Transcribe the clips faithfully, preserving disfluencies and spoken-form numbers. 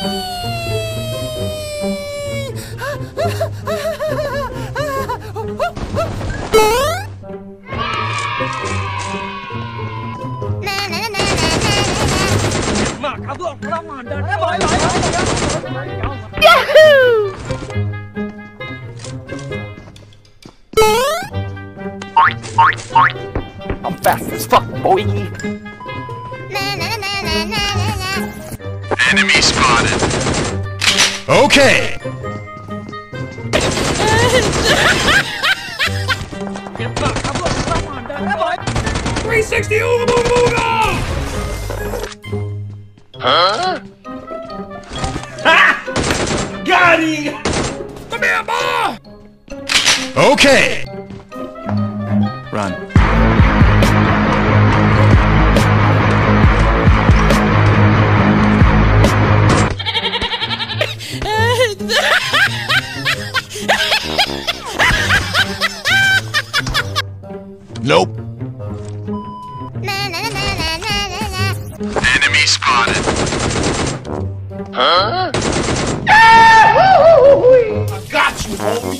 Yahoo! I'm fast as fuck, boy. Enemy spotted. Okay. three sixty ooga booga booga! Huh? Ha! Got him! Come here, boy! Okay. Run. Nope. Enemy spotted. Huh? I got you, homie!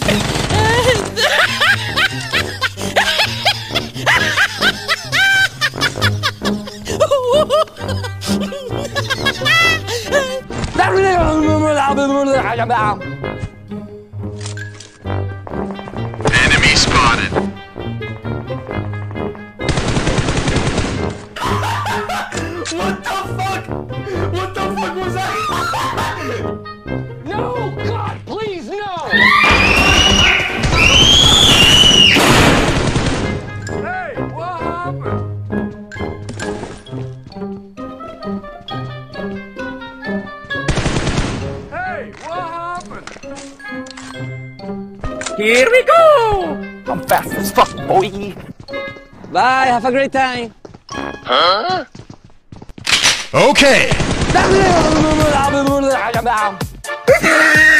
Enemy spotted. What the fuck? What the fuck was that? No! God, please, no! Hey, what happened? Hey, what happened? Here we go! I'm fast as fuck, boy. Bye, have a great time. Huh? Okay.